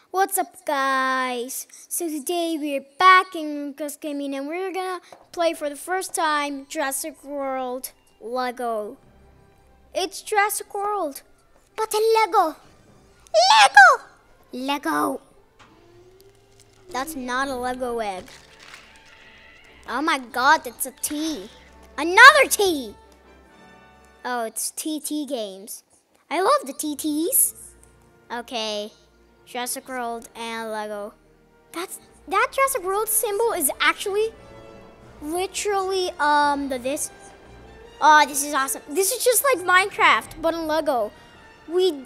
What's up, guys? So today we're back in Lucas Gaming and we're gonna play for the first time Jurassic World Lego. It's Jurassic World, but in Lego. Lego! That's not a Lego egg. Oh my god, it's a T. Another T! Oh, it's TT Games. I love the TTs. Okay. Jurassic World and Lego. That Jurassic World symbol is actually literally this. Oh, this is awesome. This is just like Minecraft, but in Lego. We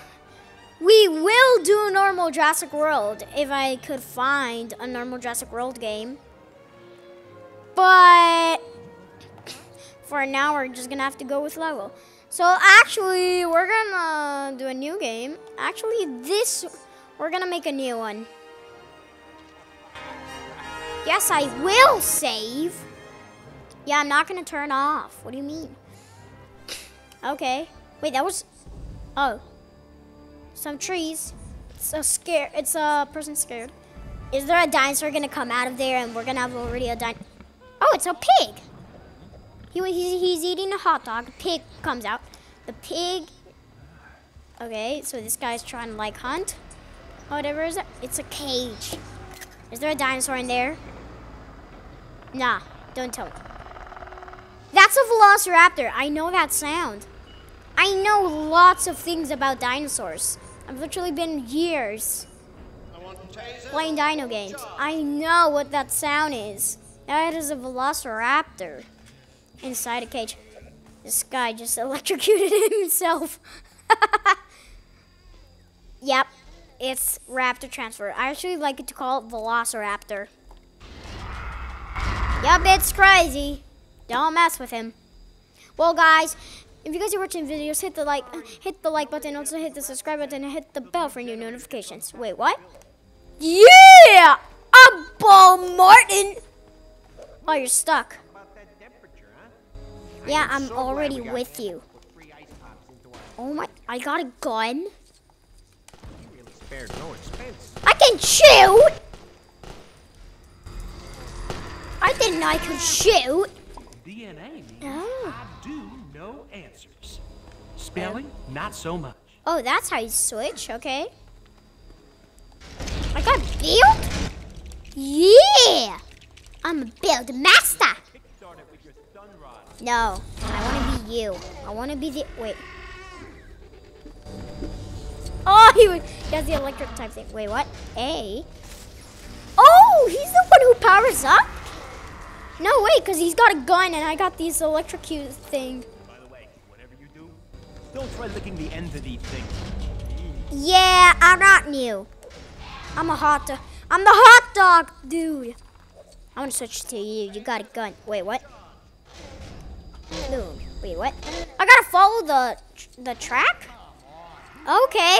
will do a normal Jurassic World if I could find a normal Jurassic World game. But for now, we're just gonna have to go with Lego. So actually, we're gonna do a new game. Actually, we're gonna make a new one. Yes, I will save. Yeah, I'm not gonna turn off. What do you mean? Okay. Wait, that was, oh. Some trees. It's a person scared. Is there a dinosaur gonna come out of there and we're gonna have already a dinosaur? Oh, it's a pig. He's eating a hot dog. The pig comes out. The pig. Okay, so this guy's trying to like hunt. Whatever is it? It's a cage. Is there a dinosaur in there? Nah, don't tell me. That's a velociraptor. I know that sound. I know lots of things about dinosaurs. I've literally been years playing dino games. I know what that sound is. That is a velociraptor inside a cage. This guy just electrocuted himself. Yep. It's Raptor Transfer. I actually like it to call it Velociraptor. Yup, it's crazy. Don't mess with him. Well, guys, if you guys are watching videos, hit the like button, also hit the subscribe button, and hit the bell for new notifications. Wait, what? Yeah! I'm Paul Martin! Oh, you're stuck. Yeah, I'm already with you. Oh my, I got a gun. I can shoot! I didn't know I could shoot. DNA means I do know answers. Spelling, not so much. Oh, that's how you switch, okay. I got build? Yeah! I'm a build master. No, I want to be you. I want to be the, wait. Oh, he has the electric type thing. Wait, what? A? Oh, he's the one who powers up? No, wait, because he's got a gun and I got these electrocute thing. By the way, whatever you do, don't try licking the ends of these things. Yeah, I'm not new. I'm the hot dog dude. I want to switch to you. You got a gun. Wait, what? Dude, wait, what? I gotta follow the track? Okay.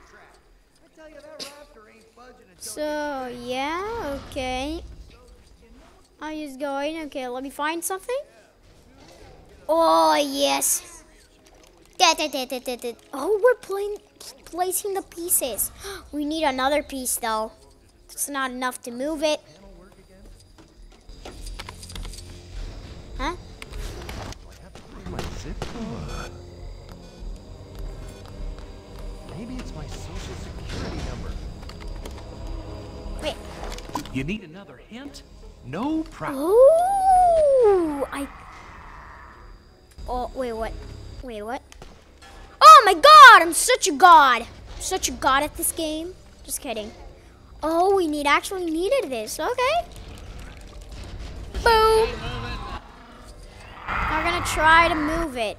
So, yeah, okay. I'm just going. Okay, let me find something. Oh, yes. Oh, we're placing the pieces. We need another piece, though. It's not enough to move it. Huh? Maybe it's my social security number. Wait. You need another hint? No problem. Oh, oh, wait, what? Wait, what? Oh my god, I'm such a god. I'm such a god at this game. Just kidding. Oh, we actually needed this. Okay. Boom. We're gonna try to move it.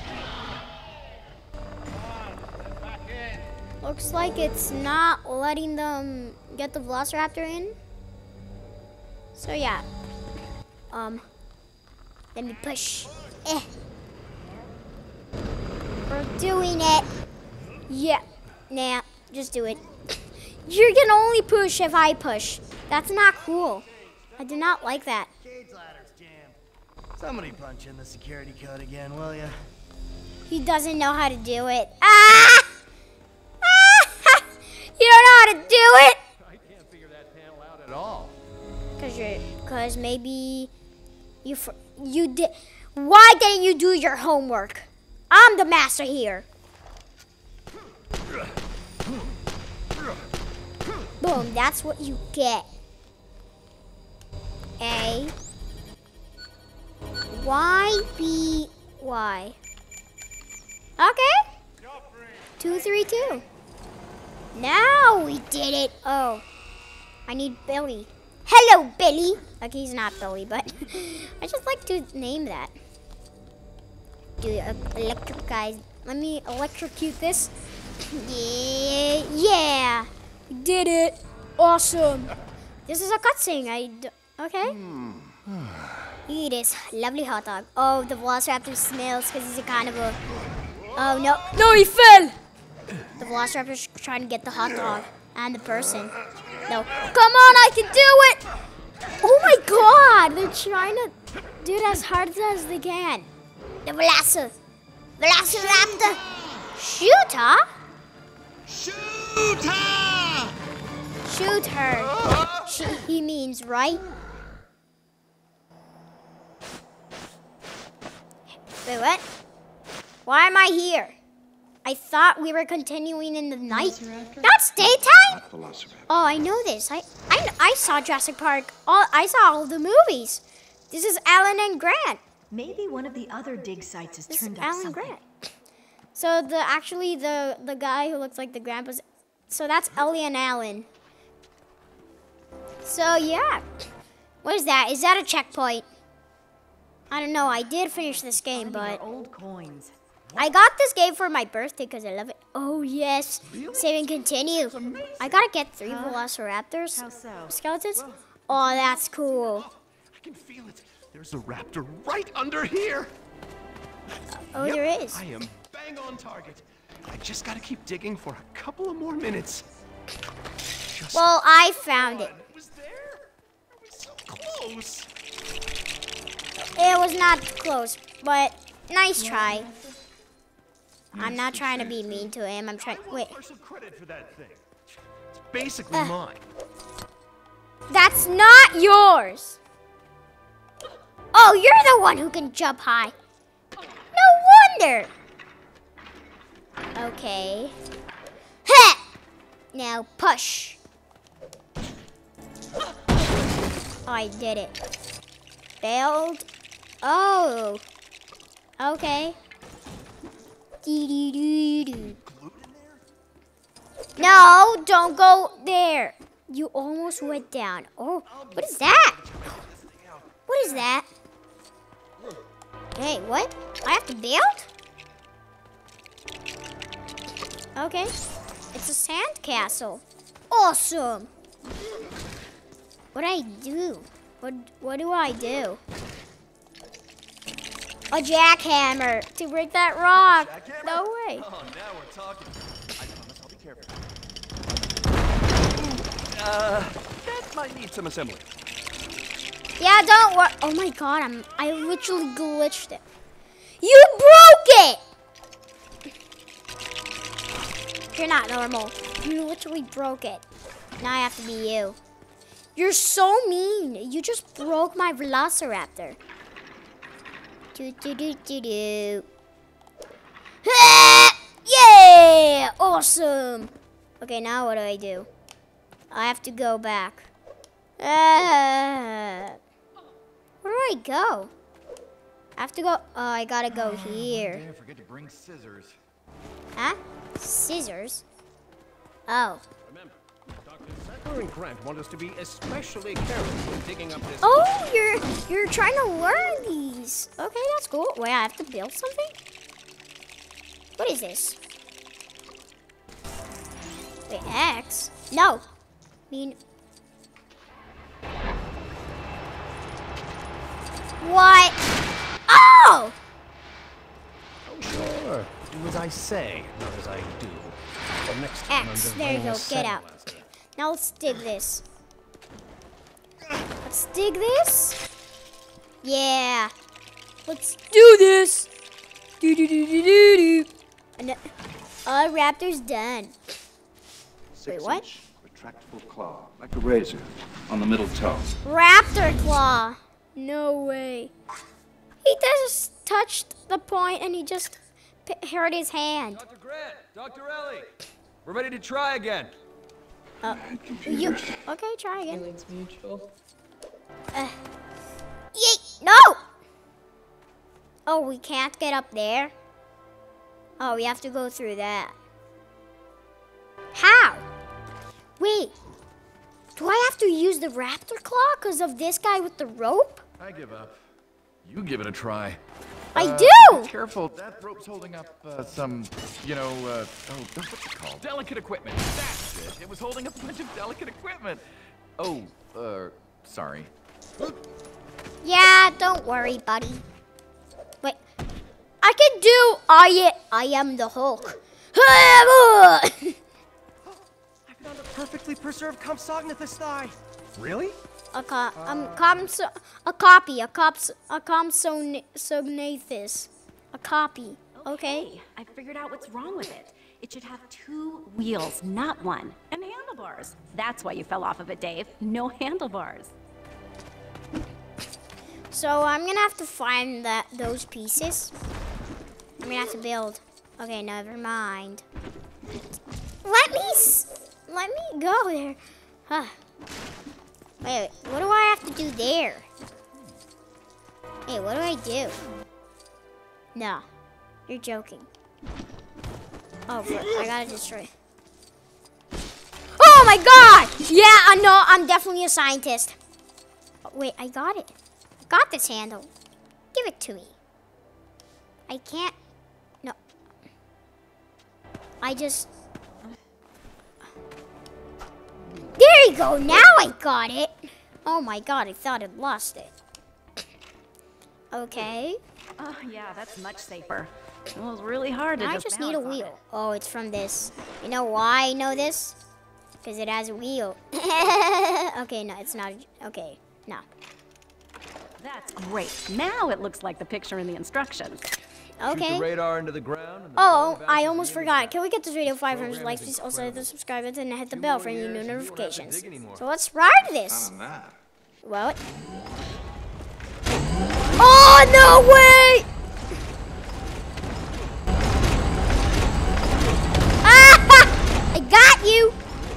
Looks like it's not letting them get the Velociraptor in. So yeah. Let me push. We're doing it. Yeah. Nah, just do it. You can only push if I push. That's not cool. I do not like that. Somebody punch in the security code again, will ya? He doesn't know how to do it. Ah! Ah! You don't know how to do because maybe you did. Why didn't you do your homework? I'm the master here. Boom, that's what you get. A. Y, B, Y. Okay. 2, 3, 2. Now we did it. Oh, I need Billy. Hello, Billy. Okay, he's not Billy, but I just like to name that. Dude, electric guys. Let me electrocute this. Yeah. We did it. Awesome. This is a cutscene. Okay. Eat this lovely hot dog. Oh, the Velociraptor smells because he's a kind of a. Oh no! No, he fell. The Velociraptor's trying to get the hot dog and the person. No, come on! I can do it! Oh my God! They're trying to do it as hard as they can. The Velociraptor. Shoot her! Shoot her! Shoot her. He means, right? Wait, what? Why am I here? I thought we were continuing in the night. That's daytime? Oh, I know this. I saw Jurassic Park. I saw all the movies. This is Alan and Grant. Maybe one of the other dig sites has This turned is up Alan something. Grant. So the guy who looks like the grandpa's. So that's Ellie and Alan. So yeah, what is that? Is that a checkpoint? I don't know. I did finish this game, but Old coins. I got this game for my birthday because I love it. Oh yes, save and continue. I gotta get 3 Velociraptors How so? skeletons. Oh, that's cool. I can feel it. There's a raptor right under here. Oh, Yep, there is. I am bang on target. I just gotta keep digging for a couple of more minutes. Just Well, I found it. it was there. It was so close. It was not close, but nice try. I'm not trying to be mean to him. I'm trying. Wait, Partial credit for that thing. It's basically mine. that's not yours. Oh, you're the one who can jump high. No wonder. Okay. Heh! Now push. Oh, I did it. Failed. Oh. Okay. Dee-dee-dee-dee. No, don't go there. You almost went down. Oh, what is that? What is that? Hey, what? I have to build? Okay. It's a sand castle. Awesome. What do I do? What do I do? A jackhammer to break that rock. Jackhammer? No way. Oh, now we're talking. I promise I'll be careful. That might need some assembly. Yeah, don't worry. Oh my God, I literally glitched it. You broke it. You're not normal. You literally broke it. Now I have to be you. You're so mean. You just broke my Velociraptor. Do. Yeah! Awesome. Okay, now what do? I have to go back. Where do I go? I have to go. Oh, I gotta go here. Don't forget to bring scissors. Huh? Scissors? Oh. Remember, Dr. Sattler and Grant want us to be especially careful when digging up this. Oh, you're trying to learn these. Okay, that's cool. Wait, I have to build something? What is this? Wait, X? No. I mean... What? Oh! Oh, sure. Do as I say, not as I do. The next time X. I'm There you just go. Get out. Now let's dig this. Let's dig this. Yeah. Let's do this. Do. And raptor's done. Wait, what? retractable claw, like a razor, on the middle toe. Raptor claw. No way. He just touched the point and he just hurt his hand. Dr. Grant, Dr. Ellie, we're ready to try again. You okay? Try again. Feelings mutual. Yeet! No! Oh, we can't get up there. Oh, we have to go through that. How? Wait. Do I have to use the raptor claw because of this guy with the rope? I give up. You give it a try. I do! Careful, that rope's holding up some, what's it called? Delicate equipment. That's it. It was holding up a bunch of delicate equipment. Oh, sorry. Yeah, don't worry, buddy. Wait. I can do I am the Hulk. I found a perfectly preserved Compsognathus thigh. Really? A copy. Okay. I figured out what's wrong with it. It should have 2 wheels, not 1, and handlebars. That's why you fell off of it, Dave. No handlebars. So I'm gonna have to find those pieces. I'm gonna have to build. Okay, never mind. Let me go there. Huh. Wait, what do I have to do there? Hey, what do I do? No, you're joking. Oh, flip, I gotta destroy. Oh my god! Yeah, I know, I'm definitely a scientist. Oh, wait, I got it. I got this handle. Give it to me. I can't. No. I just. There you go. Now I got it. Oh my god, I thought I'd lost it. Okay. Oh, yeah, that's much safer. It was really hard to I just need a wheel. Oh, it's from this. You know why I know this? Because it has a wheel. Okay, no, it's not. Okay, no. That's great. Now it looks like the picture in the instructions. Okay. Shoot the radar into the ground. And the Oh, ball I bounces almost the other forgot. side. Can we get this video 500 likes? is Please also hit the incredible. subscribe button and hit the Few bell more for any years new and you won't have to notifications. dig anymore. So let's ride this. None of that. What? Oh, no way! Ah! I got you!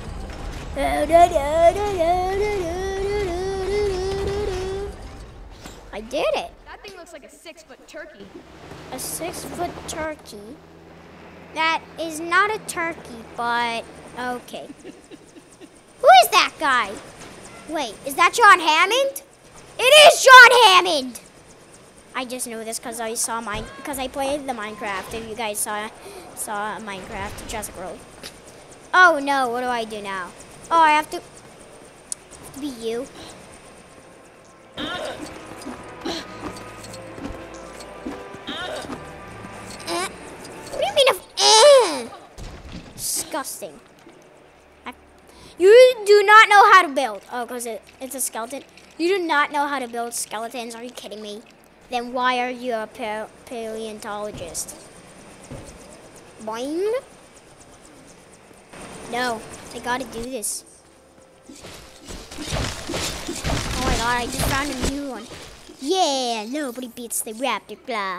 I did it. That thing looks like a 6-foot turkey. A 6-foot turkey. That is not a turkey, but okay. Who is that guy? Wait, is that John Hammond? It is John Hammond! I just know this because I played the Minecraft. If you guys saw Minecraft, Jurassic World. Oh no, what do I do now? Oh, I have to be you. What do you mean disgusting. You do not know how to build. Oh, because it's a skeleton. You do not know how to build skeletons. Are you kidding me? Then why are you a paleontologist? Boing. No, I gotta do this. Oh my god, I just found a new one. Yeah, nobody beats the raptor claw.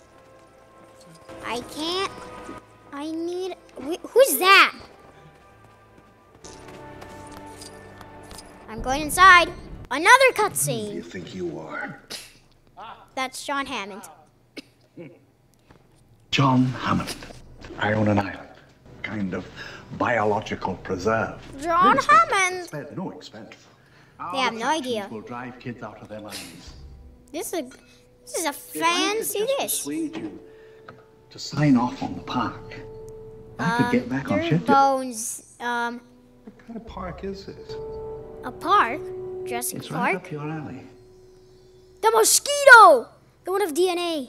I can't. I need. Who's that? I'm going inside. Another cutscene. Who do you think you are? That's John Hammond. John Hammond. I own an island. Kind of biological preserve. John Really Hammond. Spared no expense. They have no idea. Will drive kids out of their minds. This is a If I could fancy just dish. persuade you to sign off on the park, I could get back on Dirt schedule. Bones. What kind of park is it? A park? Jurassic It's right Park? up your alley. The mosquito! The one of DNA.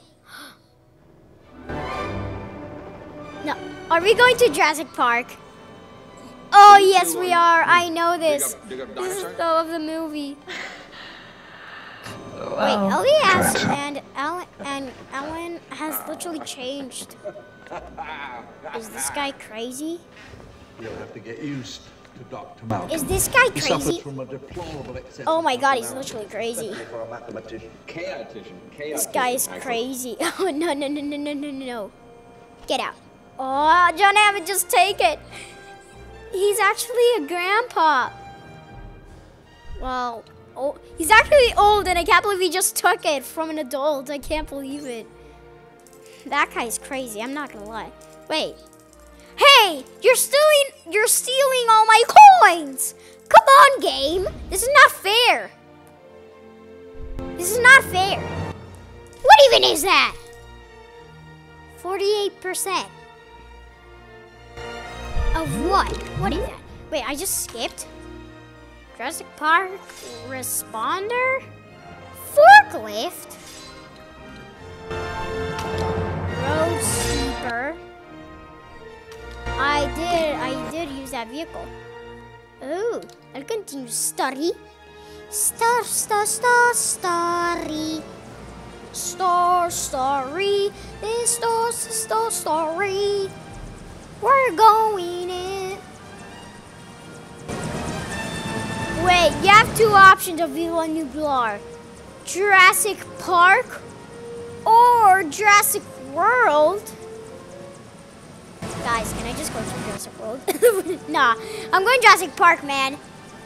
No. Are we going to Jurassic Park? Oh, yes, we are. I know this. This is the of the movie. Wait, Elias and Ellen has literally changed. Is this guy crazy? You'll have to get used to Dr. Malcolm. Is this guy He suffered crazy? from a deplorable excess Oh of my god, he's personality, literally crazy. especially for a mathematician. This guy is crazy. Oh, no. Get out. Oh, John Hammond, just take it. He's actually a grandpa. Well, oh, he's actually old, and I can't believe he just took it from an adult. I can't believe it. That guy's crazy. I'm not gonna lie. Wait. Hey, you're stealing all my coins. Come on, game. This is not fair. This is not fair. What even is that? 48%. Of what? What is that? Wait, I just skipped. Jurassic Park responder? Forklift? Road sweeper. I did use that vehicle. Oh, I'll continue story. Story. Story. We're going in. Wait, you have two options of Viva Nublar. Jurassic Park or Jurassic World. Guys, can I just go to Jurassic World? Nah, I'm going Jurassic Park, man.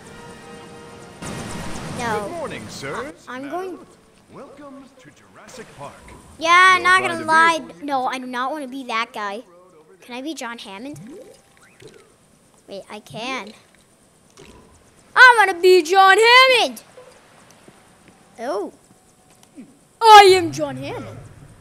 No. Good morning, sir. I'm going... Welcome to Jurassic Park. Yeah, You'll not find gonna a lie. vehicle. No, I do not want to be that guy. Can I be John Hammond? Wait, I can. I want to be John Hammond. Oh. I am John Hammond.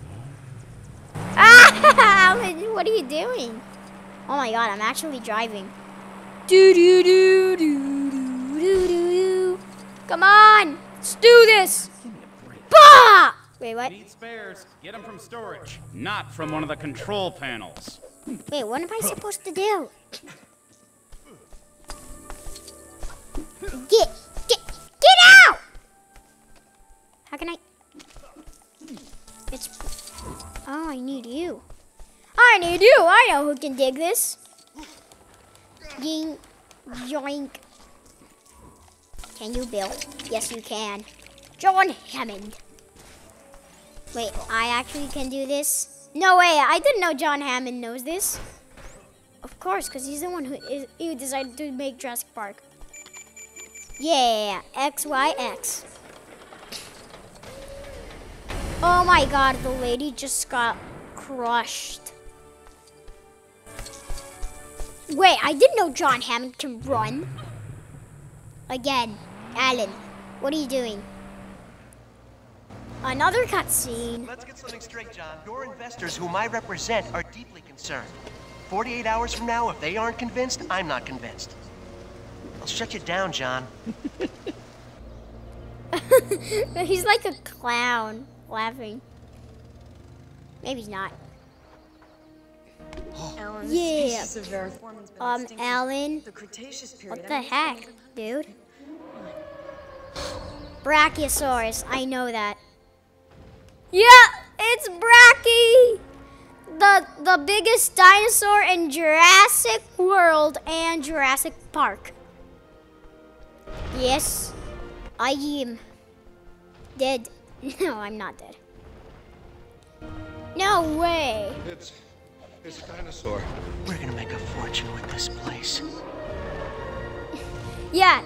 Ah, what are you doing? Oh my god, I'm actually driving. Do do do do do do do. Come on, let's do this. Bah! Wait, what? Need spares. Get them from storage, not from one of the control panels. Wait, what am I supposed to do? Get out! How can I? It's. Oh, I need you. I need you. I know who can dig this. Ying, yoink. Can you build? Yes, you can. John Hammond. Wait, I actually can do this? No way, I didn't know John Hammond knows this. Of course, because he's the one who decided to make Jurassic Park. Yeah, XYX. Oh my god, the lady just got crushed. Wait, I didn't know John Hammond can run. Again, Alan, what are you doing? Another cutscene. Let's get something straight, John. Your investors, whom I represent, are deeply concerned. 48 hours from now, if they aren't convinced, I'm not convinced. I'll shut you down, John. He's like a clown, laughing. Maybe he's not. Alan, Yeah. this species of Variformin's been extinct Alan. since the Cretaceous period. What the heck, dude? Brachiosaurus, I know that. Yeah, it's Brachy! The biggest dinosaur in Jurassic World and Jurassic Park. Yes, I am dead. No, I'm not dead. No way. It's a dinosaur. We're gonna make a fortune with this place. Yeah.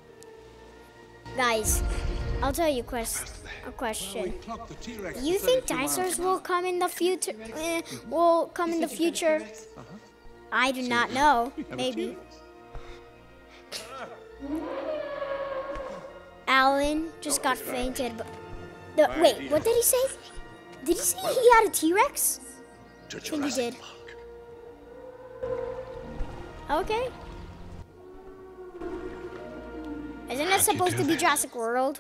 Guys, I'll tell you a question. You think dinosaurs will come in the future? Will come in the future? I do not know. Maybe. Alan just got fainted. But wait, what did he say? Did he say he had a T-Rex? I think he did. Okay. Isn't it supposed to be Jurassic World?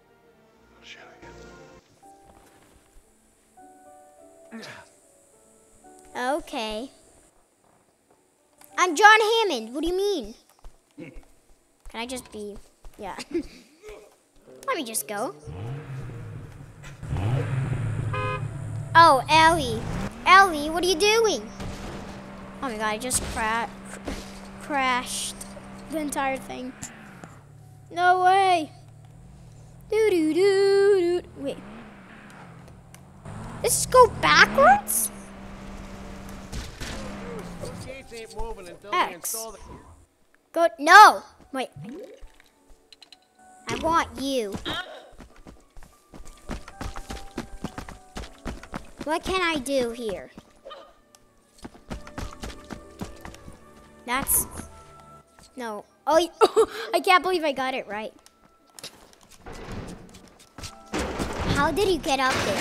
Okay. I'm John Hammond. What do you mean? Can I just be... Yeah. Let me just go. Oh, Ellie. Ellie, what are you doing? Oh my god, I just crashed. the entire thing. No way. Doo doo doo doo. Wait. Let's go backwards? X. Go. No. Wait. I want you. What can I do here? That's... No. Oh, I can't believe I got it right. How did you get up there?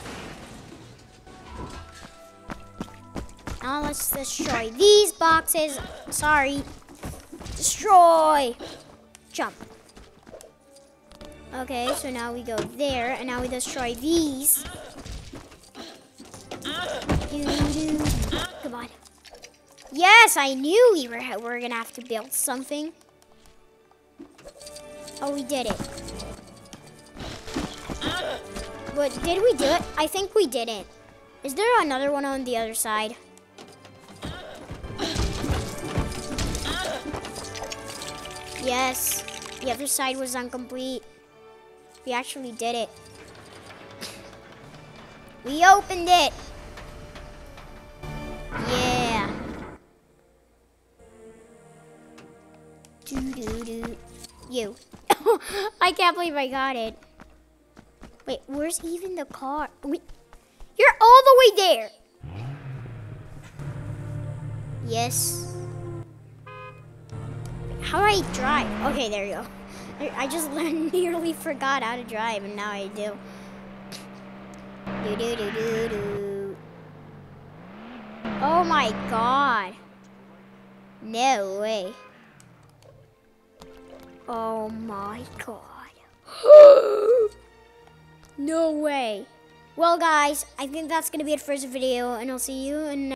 Now let's destroy these boxes. Sorry. Destroy. Jump. Okay, so now we go there, and now we destroy these. Come on. Yes, I knew we were gonna have to build something. Oh, we did it. But did we do it? I think we didn't. Is there another one on the other side? Yes. The other side was incomplete. We actually did it. We opened it. Yeah. Doo-doo-doo. You. I can't believe I got it. Wait, where's even the car? You're all the way there. Yes. How do I drive? Okay, there you go. I just nearly forgot how to drive, and now I do. Do-do-do-do-do. Oh my god. No way. Oh my god. No way. Well, guys, I think that's going to be it for this video, and I'll see you in